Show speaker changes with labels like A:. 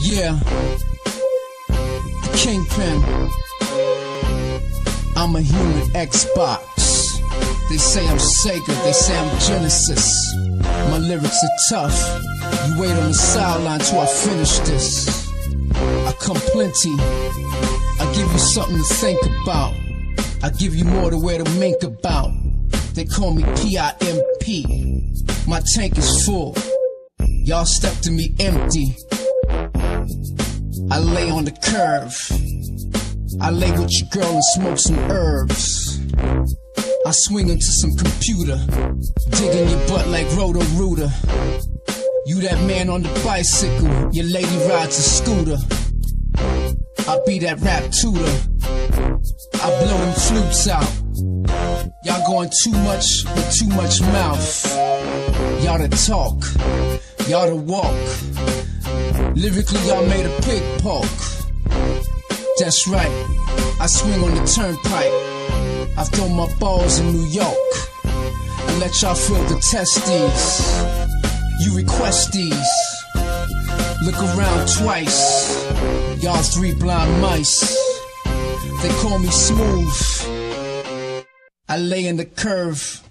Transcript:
A: Yeah, the Kingpin. I'm a human Xbox. They say I'm Sega, they say I'm Genesis. My lyrics are tough. You wait on the sideline till I finish this. I come plenty. I give you something to think about. I give you more to wear the mink about. They call me P.I.M.P. My tank is full. Y'all step to me empty. I lay on the curve. I lay with your girl and smoke some herbs. I swing into some computer, digging your butt like Roto-Rooter. You that man on the bicycle, your lady rides a scooter. I be that rap tutor. I blow them flutes out. Y'all going too much with too much mouth. Y'all to talk, y'all to walk. Lyrically y'all made a pig pork. That's right, I swing on the turnpike. I throw my balls in New York and let y'all feel the testes. You request these. Look around twice. Y'all three blind mice. They call me smooth. I lay in the curve.